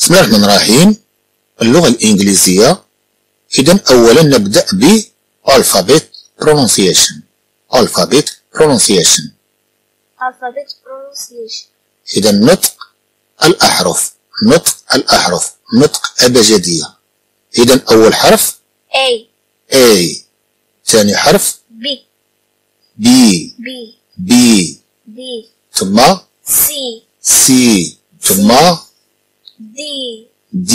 بسم الله الرحمن الرحيم. اللغة الإنجليزية. إذن أولا نبدأ ب alphabet pronunciation. alphabet pronunciation. alphabet pronunciation. إذن نطق الأحرف. نطق الأحرف. نطق أبجدية. إذن أول حرف A. A. ثاني حرف B. B. B. B. D. ثم C. C. ثم D. D.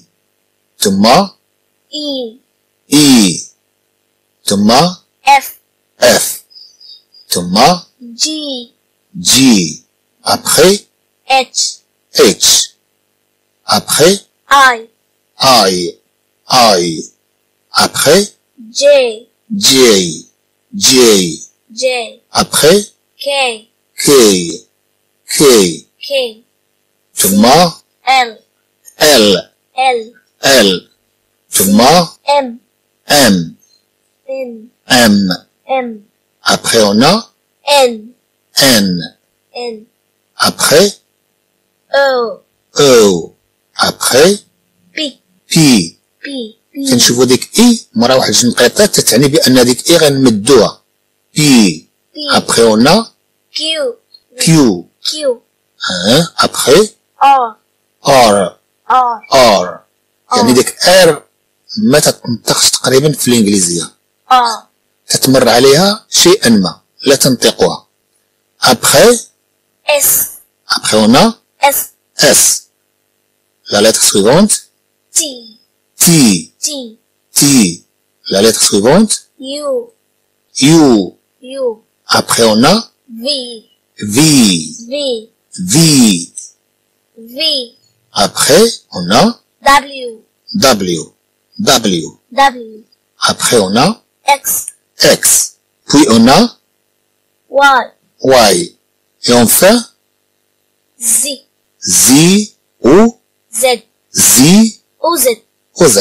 ثم E. E. ثم F. F. ثم G. G. Après H. H. Après I. I. I. Après J. J. J. J. Après K. K. K. K. ثم L. L. L. L. ثم M. M. N. M. M. Après on a N. N. N. Après O. O. Après P. P. P. P. كنشوفو ديك اي مرة واحد جوج نقيطات تتعني بان ديك اي غنمدوها P. P. Après on a Q. Q. Q. Après R. R. R. R. يعني ديك R ما تنطقش تقريبا في الانجليزية. R. تتمر عليها شيئا ما لا تنطقها. Après S. Après on a S. S. La lettre suivante T. T. T. T. La lettre suivante U. U. U. Après on a V. V. V. V. V. Après on a W. W. W. W. Après on a X. X. Puis on a Y. Y. Et enfin Z. Z ou Z. Z O. Z. ou Z.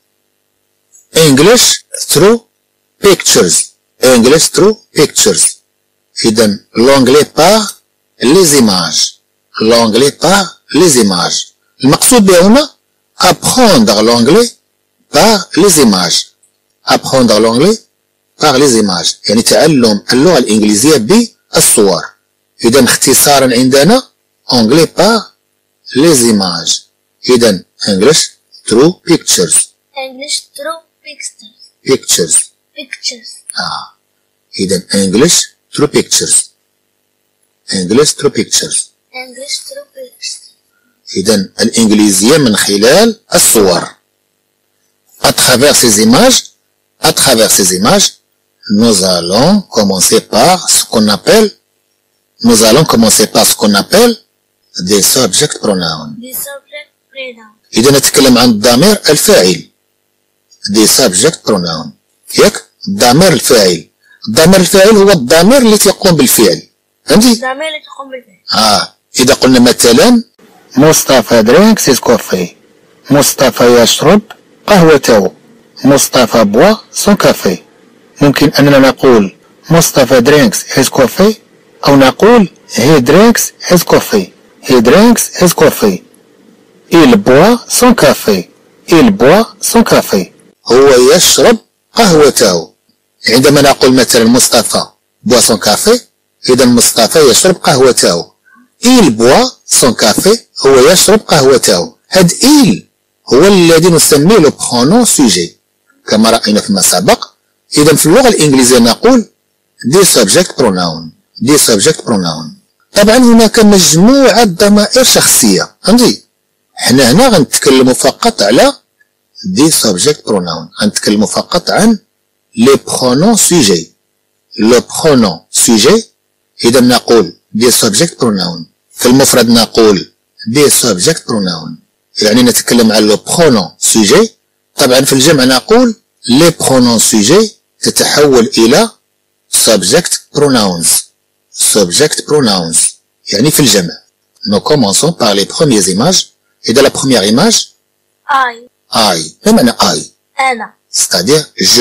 English through pictures. English through pictures. إذن l'anglais par les images. L'anglais par les images. المقصود به هنا apprendre l'anglais par les images. Apprendre l'anglais par les images. يعني تعلم اللغة الإنجليزية بالصور. إذن اختصارا عندنا anglais par les images. إذن English through pictures. English through pictures. Pictures. Pictures. إذن English through pictures. English through pictures. English through pictures. إذن الإنجليزية من خلال الصور. À travers ces images, nous allons commencer par ce qu'on appelle des subject pronouns. The subject pronoun. إذا نتكلم عن الضمير الفاعل. des subject pronouns. ياك الضمير الفاعل. الضمير الفاعل هو الضمير اللي يقوم بالفعل. فهمتي؟ الضمير اللي تقوم بالفعل. إذا قلنا مثلا مصطفى drinks his coffee. مصطفى يشرب قهوته. مصطفى boit son café. ممكن أننا نقول مصطفى drinks his coffee أو نقول he drinks his coffee. He drinks his coffee. Il boit son café. Il boit son café. هو يشرب قهوته. عندما نقول مثلا مصطفى boit son café إذا مصطفى يشرب قهوته. Il boit son café هو يشرب قهوته. هاد il هو الذي نسميه le pronom sujet كما رأينا فيما سبق. إذا في اللغة الإنجليزية نقول des subject pronouns. des subject pronouns. طبعا هناك مجموعة ضمائر شخصية. فهمتي؟ حنا هنا غنتكلموا فقط على des subject pronouns. غنتكلموا فقط عن les pronoms sujets. le pronom sujet إذا نقول des subject pronouns. في المفرد نقول des subject pronouns. يعني نتكلم عن le pronom sujet. طبعا في الجمع نقول les pronoms sujets تتحول إلى subject pronouns. subject pronouns. يعني في الجمع. Nous commençons par les premières images. Et dans la première image I. ما معنى I؟ أنا. c'est-à-dire je.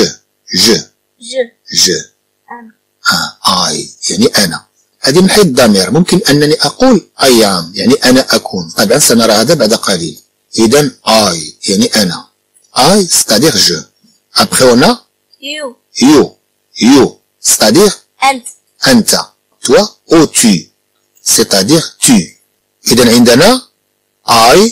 أنا. I يعني أنا. هذه من حيث الضمير. ممكن أنني أقول I am يعني أنا أكون. طبعا سنرى هذا بعد قليل. إذن I يعني أنا. I c'est-à-dire je. Après on a You. you. You c'est-à-dire أنت. أنت. Toi ou tu c'est-à-dire tu. إذن عندنا I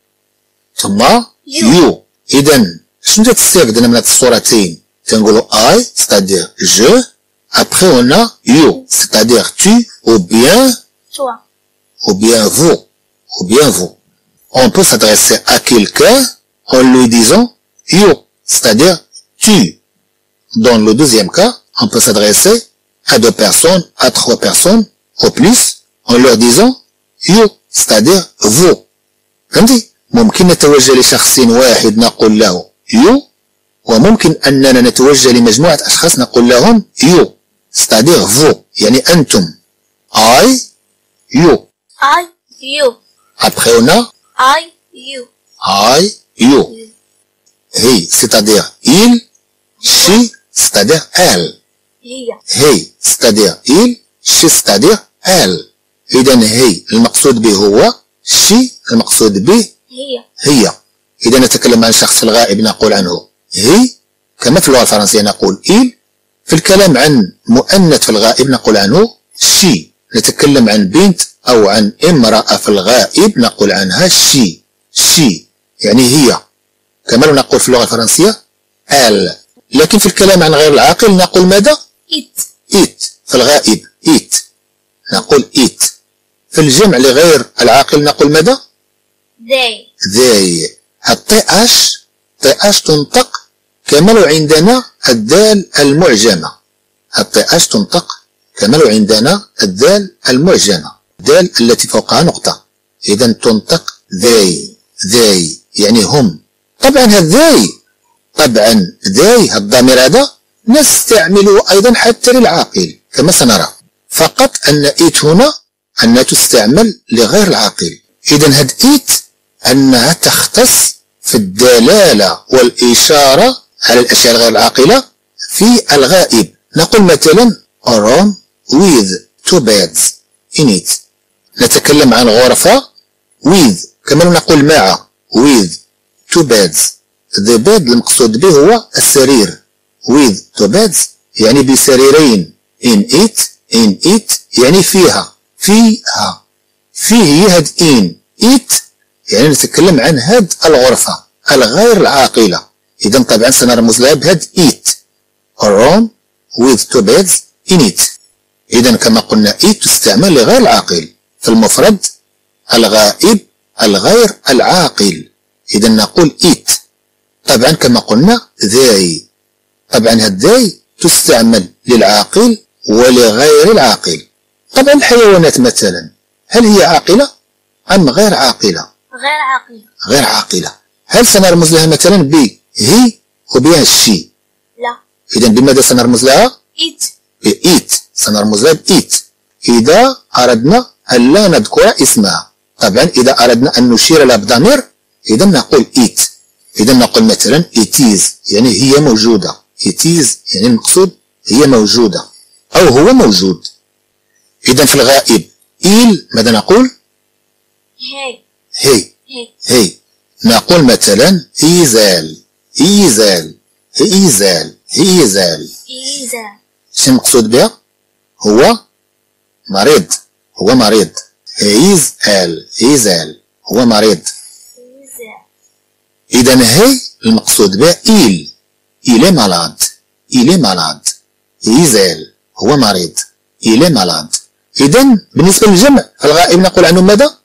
ثم you. إذن شنو تستافدنا من هاد الصورتين؟ تنقولو I c'est-à-dire je. Après on a you c'est-à-dire tu ou bien Toi. ou bien vous. Ou bien vous. On peut s'adresser à quelqu'un en lui disant you, c'est-à-dire tu. Dans le deuxième cas, on peut s'adresser à 2 personnes, à 3 personnes, au plus, en leur disant you, c'est-à-dire vous. فهمتي؟ ممكن نتوجه لشخص واحد نقول له you، وممكن أننا نتوجه لمجموعة أشخاص نقول لهم you، c'est-à-dire vous، يعني أنتم. I, you. I. You. Après on a I. You. I, you. He c'est-à-dire il. She c'est-à-dire elle. هي. He c'est-à-dire il. She c'est-à-dire elle. إذن هي المقصود به هو. she المقصود به هي. هي. إذا نتكلم عن الشخص الغائب نقول عنه هي، كما في اللغة الفرنسية نقول il. في الكلام عن مؤنث في الغائب نقول عنه she. نتكلم عن بنت أو عن امرأة في الغائب نقول عنها she. she يعني هي، كما لو نقول في اللغة الفرنسية elle. لكن في الكلام عن غير العاقل نقول ماذا؟ it. it في الغائب it نقول it. في الجمع لغير العاقل نقول ماذا؟ they. they. الTH تنطق كما لو عندنا الدال المعجمة. الTH تنطق كما لو عندنا الدال المعجمة، الدال التي فوقها نقطة. إذا تنطق they يعني هم. طبعا they الضمير هذا نستعمله أيضا حتى للعاقل كما سنرى، فقط أن it هنا أنها تستعمل لغير العاقل. إذا هاد it أنها تختص في الدلالة والإشارة على الأشياء الغير العاقلة في الغائب. نقول مثلا a room with 2 beds in it. نتكلم عن غرفة with كما نقول مع with 2 beds. the bed المقصود به هو السرير. with 2 beds يعني بسريرين. in it يعني فيها فيه هاد it يعني نتكلم عن هاد الغرفة الغير العاقلة. إذا طبعا سنرمز لها بهاد it a room with 2 beds in it. إذا كما قلنا it تستعمل لغير العاقل في المفرد الغائب الغير العاقل. إذا نقول it. طبعا كما قلنا they. طبعا هاد they تستعمل للعاقل ولغير العاقل. طبعا الحيوانات مثلا هل هي عاقلة أم غير عاقلة؟ غير عاقلة. هل سنرمز لها مثلا ب هي وبها she؟ لا. إذا بماذا سنرمز لها؟ it. سنرمز لها it إذا أردنا أن لا نذكر اسمها. طبعا إذا أردنا أن نشير لها بضمير إذا نقول it. إذا نقول مثلا it is يعني هي موجودة. it is يعني المقصود هي موجودة أو هو موجود. إذا في الغائب il ماذا نقول؟ هي. نقول مثلا هيزال. شنو المقصود بها؟ هو مريض. هيزال هو مريض. إذا هي المقصود بها il est malade. هيزال هو مريض. il est malade. إذا بالنسبة للجمع الغائب نقول عنه ماذا؟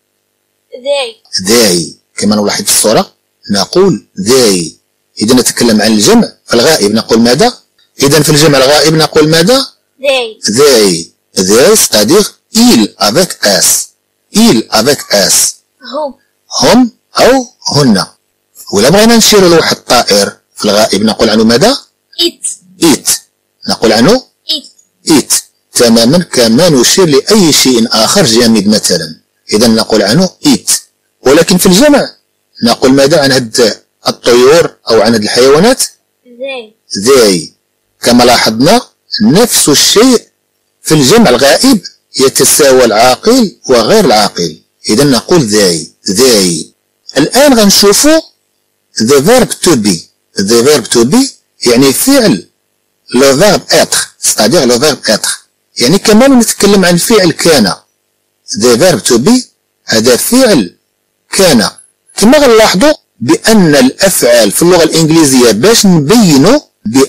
they كما نلاحظ في الصورة نقول they. إذا نتكلم عن الجمع الغائب نقول ماذا؟ إذا في الجمع الغائب نقول ماذا؟ they c'est-à-dire il avec s. هم أو هن. ولا بغينا نشير لواحد الطائر في الغائب نقول عنه ماذا؟ it. نقول عنه it تماما كما نشير لأي شيء آخر جامد مثلا. إذا نقول عنه it. ولكن في الجمع نقول ماذا عن هاد الطيور أو عن هاد الحيوانات؟ they. كما لاحظنا نفس الشيء في الجمع الغائب يتساوى العاقل وغير العاقل. إذا نقول they. الآن غنشوفو the verb to be. the verb to be يعني فعل le verbe être c'est-à-dire le verbe être. يعني كمان نتكلم عن فعل كان. the verb to be هذا فعل كان. كما غنلاحظوا بأن الأفعال في اللغة الإنجليزية باش نبينوا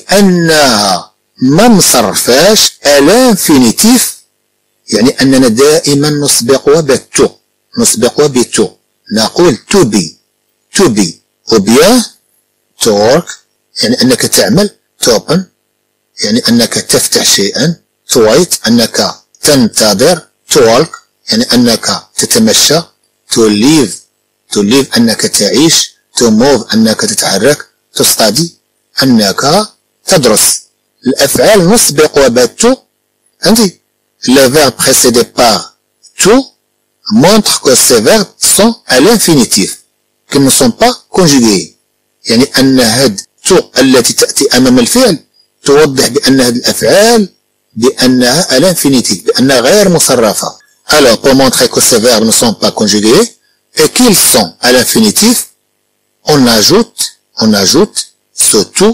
بأنها ما مصرفاش الانفينيتيف، يعني أننا دائما نسبقها بالتو، نسبقها بتو. نقول to be to be ou bien to work يعني أنك تعمل to open يعني أنك تفتح شيئا to wait أنك تنتظر to walk يعني أنك تتمشى to live أنك تعيش to move أنك تتحرك to study أنك تدرس. الأفعال نسبقها بالتو. فهمتي؟ les verbes précédés par to montrent que ces verbes sont à l'infinitif qu'ils ne sont pas conjugués. يعني أن هاد تو التي تأتي أمام الفعل توضح بأن هذه الأفعال بأنها à l'infinitif بأنها غير مصرفة. Alors pour montrer que ces verbes ne sont pas conjugués et qu'ils sont à l'infinitif, on ajoute ce to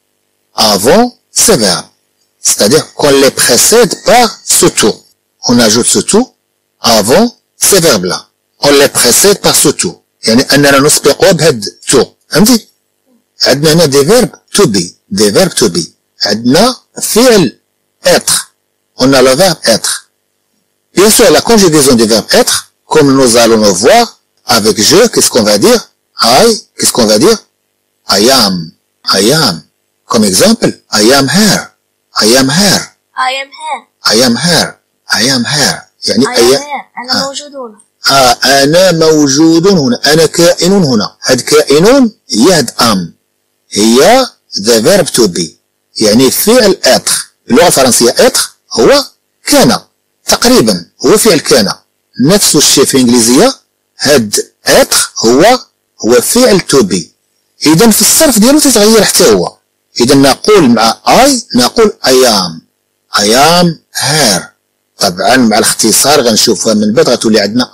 avant ces verbes. C'est-à-dire qu'on les précède par ce to. On ajoute ce to avant ces verbes-là. On les précède par ce to. يعني أننا نسبقها بهاد to. فهمتي؟ عندنا هنا des verbes to be. des verbes to be. عندنا فعل être. On a le verbe être. Bien sûr, la conjugaison du verbe être, comme nous allons le voir, avec je, qu'est-ce qu'on va dire? I, qu'est-ce qu'on va dire? I am. I am. Comme exemple, I am here. I am here. I am here. I am here. I am here. يعني I am here. أنا موجود هنا. أنا موجود هنا. أنا كائن هنا. هاد كائن هي هاد am. هي the verb to be. يعني فعل être. باللغة الفرنسية être هو كان. تقريبا هو فعل كان. نفس الشيء في الإنجليزية هاد être هو فعل to be. إذا في الصرف ديالو تتغير حتى هو. إذا نقول مع I نقول I am here. طبعا مع الاختصار غنشوفها من بعد غتولي عندنا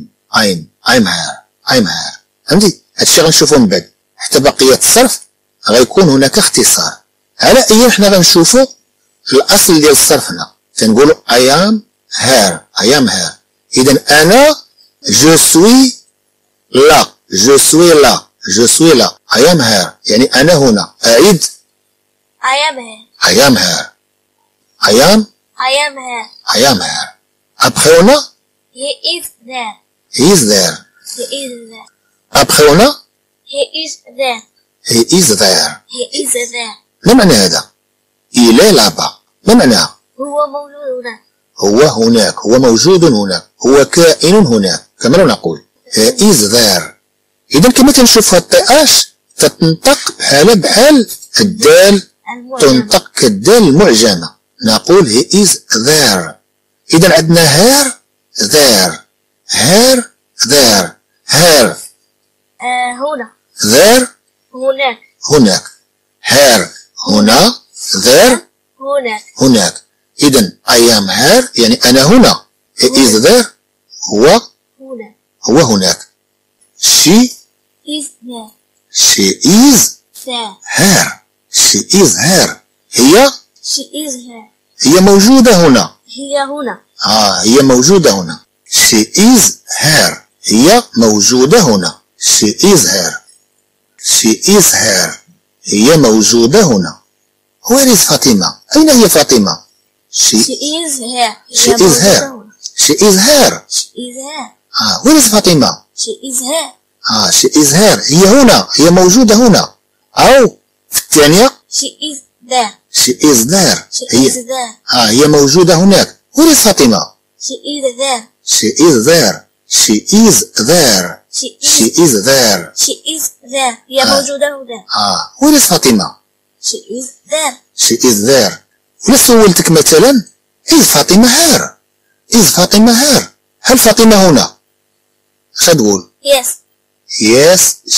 I'm here. فهمتي؟ هادشي غنشوفو من بعد حتى بقية الصرف غيكون هناك اختصار. على أي حنا غنشوفو الأصل ديال الصرف هنا تنقولو I am here. إذا أنا je suis là. I am here. يعني أنا هنا. أعيد I am here. I am here. Après on a He is there. he is there. Après on a He is there. he is there. He is there. ما معنى هذا؟ il est là-bas. ما معناها؟ هو موجود هنا. هو هناك. هو موجود هناك. هو كائن هناك. كما لو نقول he is there. إذا كما تنشوف هاد اش تتنطق بحال الدال تنطق كالدال المعجمة. نقول he is there. إذا عندنا here there. here هنا. there هناك. here هنا there هناك. إذا I am here يعني أنا هنا. he is there هو هناك. she is here. هي موجودة هنا. هي موجودة هنا. she is here. هي موجودة هنا. she is here. هي موجودة هنا. where is فاطمة؟ أين هي فاطمة؟ she is here. where is فاطمة؟ she is here. هي هنا. هي موجودة هنا. أو في الثانية she is there. هي موجودة هناك. where is فاطمة؟ she is there. هي موجودة هنا. where is فاطمة؟ she is there. ولا سولتك مثلا is فاطمة here. هل فاطمة هنا؟ اش تقول؟ yes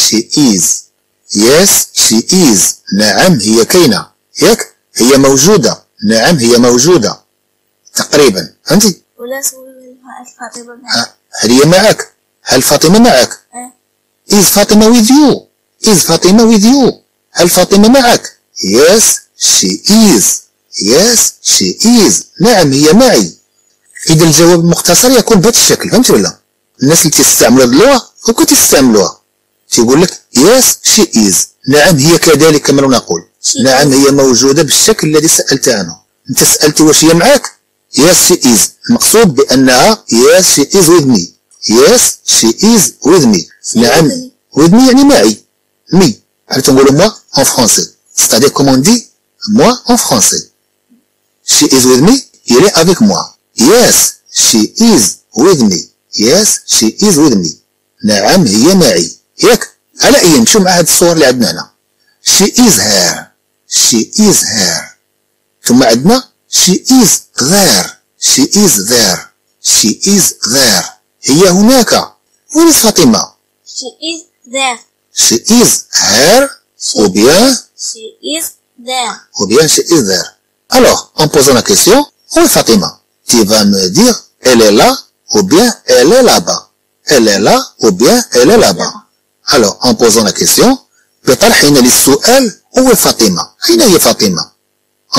she is. نعم هي كاينة. ياك هي موجودة. نعم هي موجودة. تقريبا فهمتي؟ ولا سولت فاطمة معك. هل هي معك؟ هل فاطمة معك؟ is فاطمة with you is فاطمة with you هل فاطمة معك yes she is yes she is نعم هي معي. إذا الجواب المختصر يكون بهذا الشكل فهمت ولا؟ الناس اللي تستعملوا هذه اللغة وكنت تستعملوها تيقول لك yes she is نعم هي كذلك كما نقول نعم هي موجودة بالشكل الذي سألت عنه. أنت سألت واش هي معك yes she is المقصود بأنها yes she is with me yes she is with me نعم with me يعني معي me بحال تنقولوا moi en français c'est-à-dire comme on dit moi en français she is with me il est avec moi yes she is with me yes she is with me نعم هي معي ياك. على أي نمشيو مع هاد الصور اللي عندنا هنا she is here she is here ثم عندنا she is there she is there she is there هي هناك. وين فاطمة She is there. she is here ou bien She is there. she is there. Alors en posant la question où est Fatima tu vas me dire elle est là ou bien elle est là-bas elle est là ou bien elle est là-bas. Alors en posant la question بطرحنا للسؤال où est Fatima أين هي فاطمة on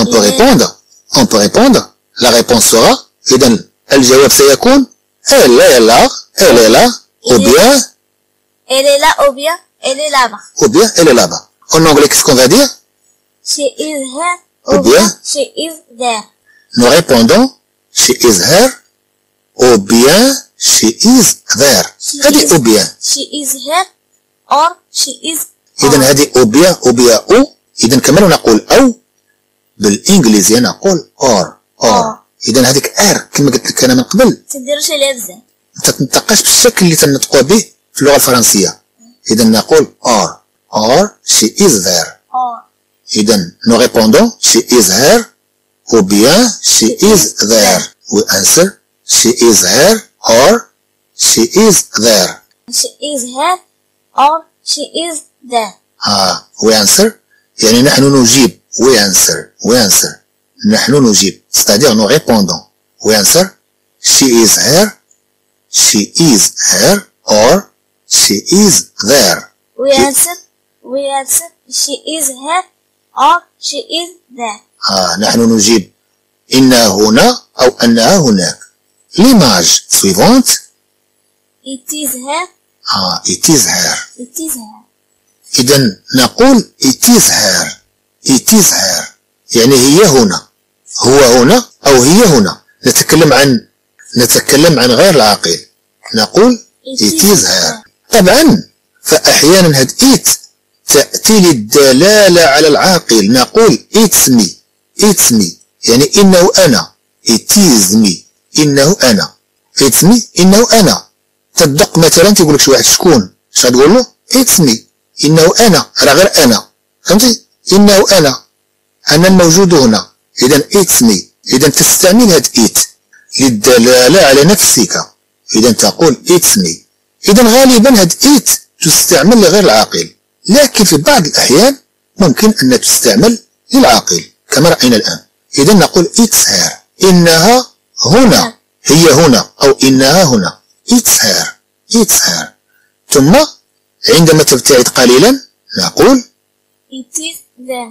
peut répondre la réponse sera إذن الجواب سيكون elle est là ou bien Elle est là ou bien elle est là-bas. elle est là-bas. En anglais qu'est-ce qu'on va dire She is here ou bien she is there. nous répondons she is here ou bien she is there. هذه ou bien She is here or she is إذن هذه ou bien ou إذن كمان نقول أو بالإنجليزية نقول or إذن هذيك ار كما قلت لك أنا من قبل تديرش عليها بزاف ما تنطقش بالشكل اللي تنطقوا به في اللغة الفرنسية. إذن نقول or she is there. إذن nous répondons she is here ou bien she is there. We answer she is here or she is there. She is here or she is there. we answer يعني نحن نجيب we answer نحن نجيب c'est-à-dire nous répondons we answer she is here or she is there. We answer she is here or she is there. نحن نجيب إنها هنا أو أنها هناك. l'image suivante It is here. it is here. It is here. إذن نقول it is here يعني هي هنا هو هنا أو هي هنا. نتكلم عن غير العاقل نقول it is here. طبعا فأحيانا هاد it تأتي للدلالة على العاقل نقول it's me يعني إنه أنا it is me إنه أنا it's me إنه أنا. تدق مثلا تقول لك شي واحد شكون اش غتقول له it's me إنه أنا راه غير أنا فهمتي إنه أنا الموجود هنا. إذا it's me إذا تستعمل هاد it للدلالة على نفسك إذا تقول it's me. إذا غالبا هاد it تستعمل لغير العاقل لكن في بعض الأحيان ممكن أن تستعمل للعاقل كما رأينا الآن. إذا نقول it's here إنها هنا هي هنا أو إنها هنا it's here. ثم عندما تبتعد قليلا نقول It is there.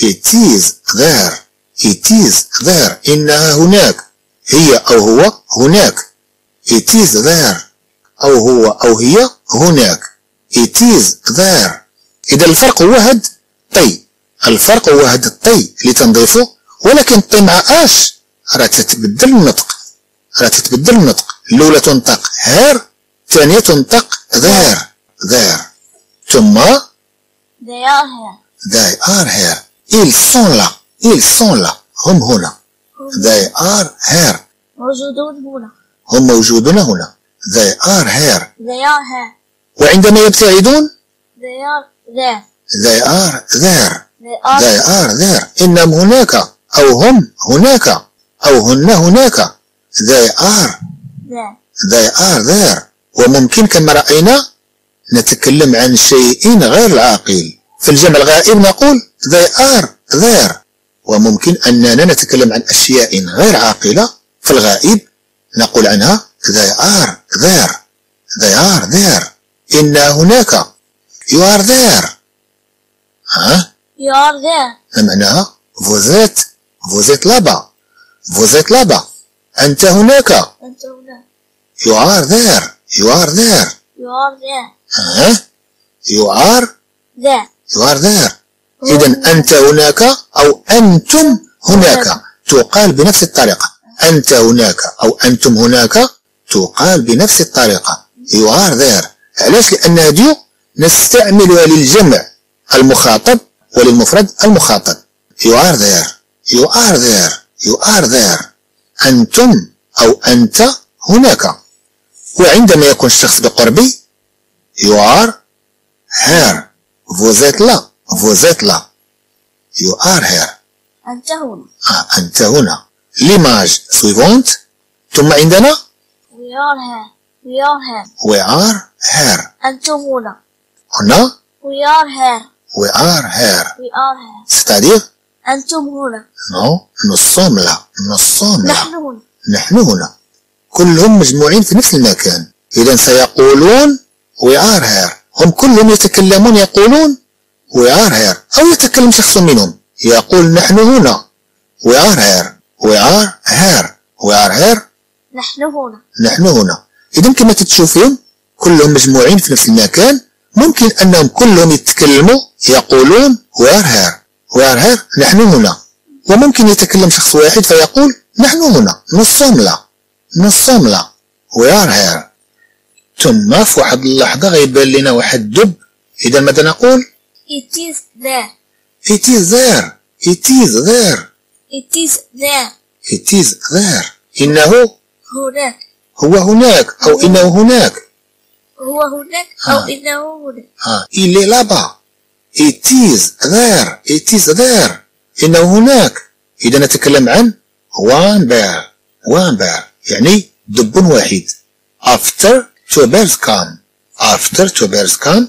it is there إنها هناك هي أو هو هناك it is there أو هو أو هي هناك it is there. إذا الفرق هو هاد الطي اللي تنضيفه ولكن الطي مع اش راه تتبدل النطق الأولى تنطق هير الثانية تنطق there ثم They are here. ils sont là هم هنا they are here هم موجودون هنا they are here. وعندما يبتعدون They are there. they are there إنهم هناك أو هم هناك أو هن هناك they are there. وممكن كما رأينا نتكلم عن شيء غير العاقل في الجمع الغائب نقول they are there. وممكن أننا نتكلم عن أشياء غير عاقلة في الغائب نقول عنها they are there. إن هناك. You are there. ها؟ You are there. ما معناها؟ vous êtes là-bas. vous êtes là-bas. أنت هناك. أنت هنا. You are there. You are there. You are there. ها؟ You are There. You are there. إذا أنت هناك أو أنتم هناك تقال بنفس الطريقة. أنت هناك أو أنتم هناك تقال بنفس الطريقة. You are there. علاش؟ لأن هذه نستعملها للجمع المخاطب وللمفرد المخاطب. You are there. You are there. You are there. أنتم أو أنت هناك. وعندما يكون الشخص بقربي You are here. Vous êtes là. Vous êtes là. You are here. أنت هنا. أنت هنا. L'image suivante. ثم عندنا We are here. We are here. We are here. أنتم هنا. هنا We are here. We are here. We are here. C'est-à-dire أنتم هنا. Non, nous sommes là. Nous sommes là. نحن هنا. نحن هنا. كلهم مجموعين في نفس المكان. إذا سيقولون We are here. هم كلهم يتكلمون يقولون We are here. أو يتكلم شخص منهم يقول نحن هنا. We are here. We are here. We are here. نحن هنا. نحن هنا. إذا كما تشوفون كلهم مجموعين في نفس المكان. ممكن أنهم كلهم يتكلموا يقولون We are here. We are here. نحن هنا. وممكن يتكلم شخص واحد فيقول نحن هنا. Nous sommes là. Nous sommes là. We are here. ثم في واحد اللحظة غيبان لنا واحد الدب. إذا ماذا نقول؟ It is there. It is there. It is there. It is there. It is there. إنه هناك. هو هناك أو إنه هناك. هو هناك أو إنه هناك. Il est là-bas. It is there. It is there. إنه هناك. إذا نتكلم عن one bear. One bear يعني دب واحد. After two bears come. After two bears come.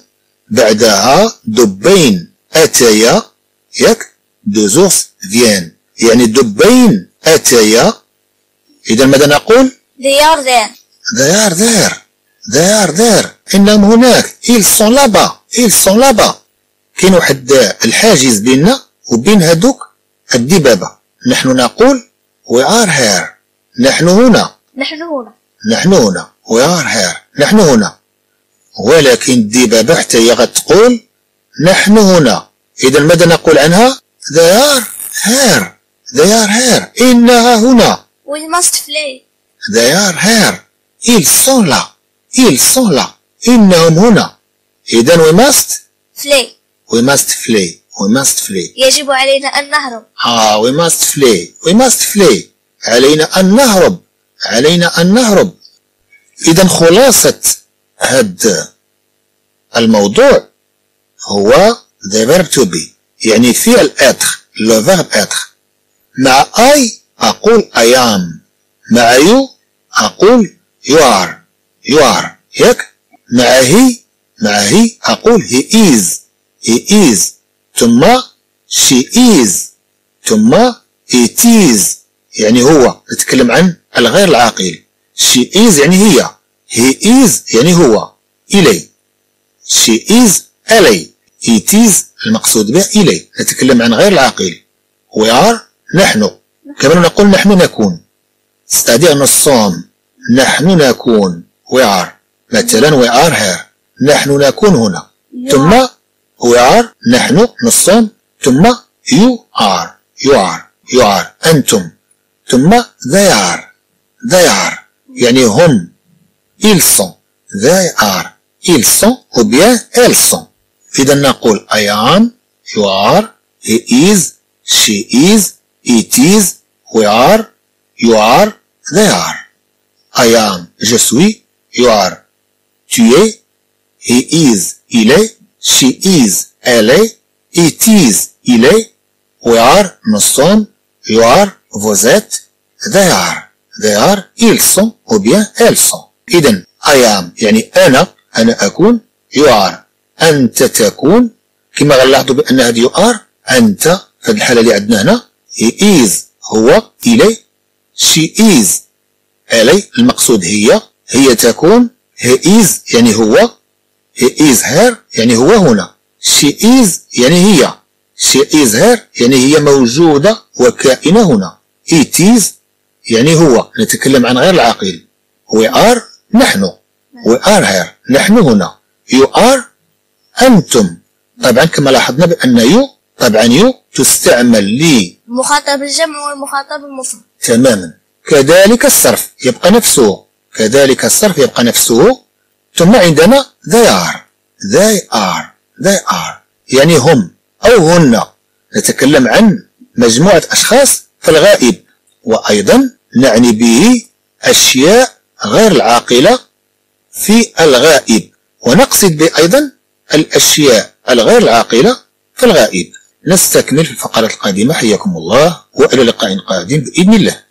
بعدها دبين أتيا. ياك deux ours viennent. يعني دبين أتيا. إذا ماذا نقول؟ They are there. They are there. They are there. إنهم هناك. Ils sont là-bas. Ils sont là-bas. كاين واحد الحاجز بيننا وبين هادوك الدبابة. نحن نقول We are here. نحن هنا. نحن هنا. نحن هنا. We are here. نحن هنا. ولكن الدبابة حتى هي غتقول نحن هنا. إذا ماذا نقول عنها؟ They are here. They are here. إنها هنا. We must flee. They are here. Ils sont là. Ils sont là. إنهم هنا. إذا we must flee. We must flee. We must flee. يجب علينا أن نهرب. We must flee. We must flee. علينا أن نهرب. علينا أن نهرب. إذا خلاصة هذا الموضوع هو the verb to be يعني فعل être. le verbe être. مع I أقول I am. مع you أقول you are. You are. ياك؟ مع هي أقول he is. He is. ثم she is. ثم it is. يعني هو. نتكلم عن الغير العاقل. she is يعني هي. he is يعني هو. إلي. she is إلي. it is المقصود به إلي. نتكلم عن غير العاقل. we are نحن. كما نقول نحن نكون. c'est-à-dire nous sommes. نحن نكون. we are. مثلا we are here. نحن نكون هنا. ثم we are نحن نصوم. ثم you are. You are. You are. أنتم. ثم they are. They are. يعني هم. Ils sont. They are. Ils sont ou bien elles sont. إذا نقول I am. You are. He is. She is. It is. We are. You are. They are. I am. Je suis. You are. Tu es. He is. Il est. She is. Elle est. It is. Il est. We are. Nous sommes. You are. Vous êtes. They are. They are. Ils sont ou bien elles sont. إذن I am يعني أنا أكون. You are. أنت تكون. كما غنلاحظوا بأن هذه you are. أنت في الحالة اللي عندنا هنا. He is هو. il est. She is. elle est المقصود هي. هي تكون. he is يعني هو. he is here يعني هو هنا. she is يعني هي. she is here يعني هي موجودة وكائنة هنا. it is يعني هو، نتكلم عن غير العاقل. we are نحن. we are here نحن هنا. you are أنتم. طبعا كما لاحظنا بأن you طبعا you تستعمل لي المخاطب الجمع والمخاطب المفرد. تماما. كذلك الصرف يبقى نفسه. كذلك الصرف يبقى نفسه. ثم عندنا they are يعني هم أو هن. نتكلم عن مجموعة أشخاص في الغائب، وأيضا نعني به أشياء غير العاقلة في الغائب، ونقصد به أيضا الأشياء الغير العاقلة في الغائب. نستكمل في الفقرات القادمة. حياكم الله وإلى لقاء قادم بإذن الله.